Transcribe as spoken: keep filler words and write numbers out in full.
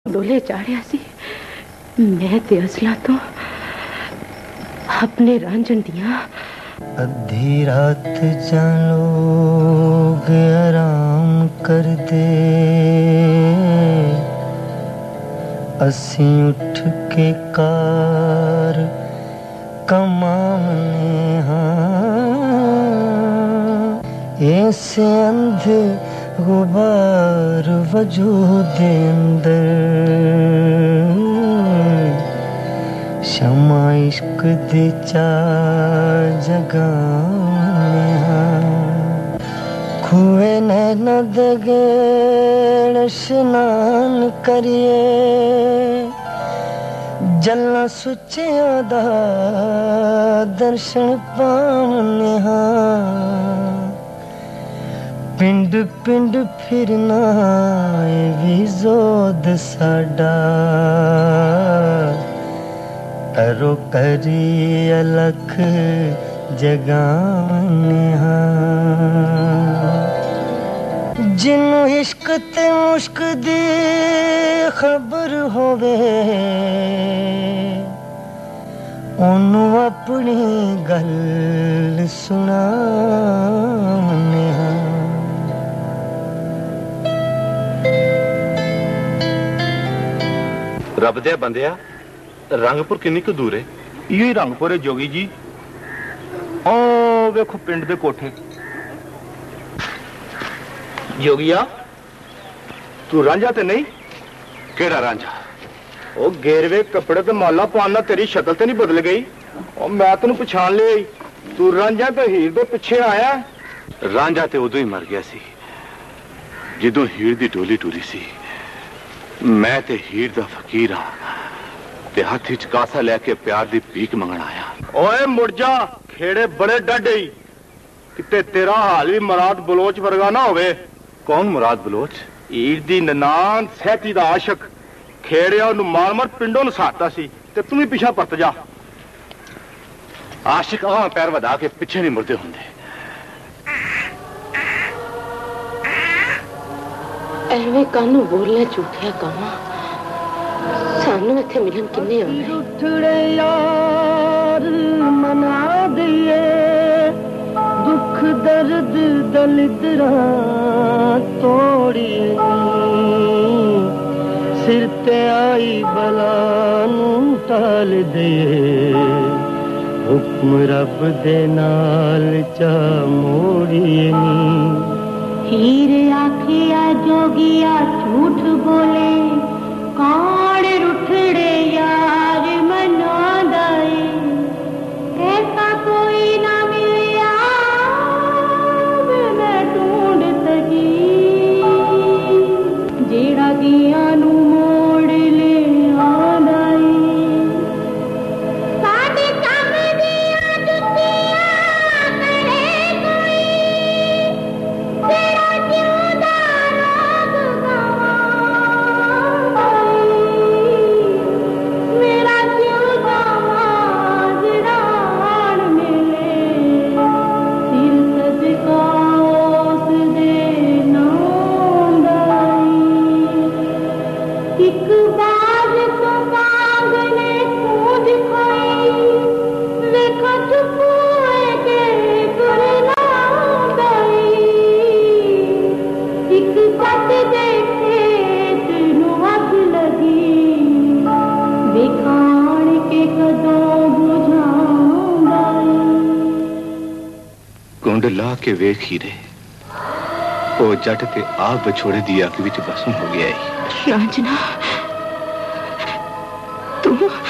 डोले चाढ़िया सी मैं ते असला तो अपने रांझन दिया। अद्धी रात जान लोग आराम कर दे, असी उठ के कार कमाने हाँ, ऐसे अंधे गुबार वजूद अंदर शमा इश्क दे चार जगाने हाँ, खुए नैना दगेड़ स्नान करिए, जलना सुचिया दा दर्शन पावने हाँ, पिंड पिंड फिरना भी जोद साडा, करो करी अलख जगाने हाँ, जिन्नू इश्क ते मुश्क दी खबर होवे, ओनू अपनी गल सुनाने हाँ। रब दे बंदिया रंगपुर किन्नी क दूर है? इहो ही रंगपुर है जोगी जी। ओ वेखो पिंड दे कोठे। जोगिया तू रांझा ते नहीं? केड़ा रांझा? ओ गेरवे कपड़े ते माला पाना तेरी शक्ल ते नहीं बदल गई? ओ मैं तेनू पछाण लिया। तू रांझा ते हीर दे पिछे आया? रांझा ते उदों ही मर गया सी जदों हीर दी डोली टूरी सी। मैं ते हीर दा फकीर हाँ ते हाथ विच कासा लेके प्यार दी भीख मंगण आया। ओए मुड़ जा, खेड़े बड़े डडे किते तेरा हाल भी मुराद बलोच वर्गा ना होवे। कौन मुराद बलोच? हीर दी ननान सैती दा आशिक खेड़िया नू मार मार पिंडों नसाता सी ते तू भी पिछा परत जा। आशिक आह पैर वधा के पिछे नहीं मुड़दे हुंदे। एवें कानू बोलना झूठिया कामा, सानू इत्थे मिलन किन्ने आना? उठड़े यार मना दिए, दुख दर्द दलिदरा तोड़िए, सिर ते आई बला नू टाल दिए, हुक्म रब दे नाल चा मोड़िए नी। हीर आखिया जोगिया झूठ बोले, कौन रुठड़े यार मना दाए, ऐसा कोई ना मिलिया मैं ढूंढ सकी, जेड़ा गया नू मोड़ ले आदाए। साडी कम दिया जुतिया करे कोई, तेरा जिउदा रोग गवाई, मेरा जिउदा माजरान मिले, सिर सदका उस दे नाम दाई। एक बार तो बाग ने कूद खोई, देखा चुप हुए के गुरला दाई, एक सच देखे तेनू अग लगी, बेखान के कदों बुझाऊंदाई। कुंड ला के वेख हीरे, ओ जट ते आप बछोड़े दी अग विच भस्म हो गया है। रांझना तू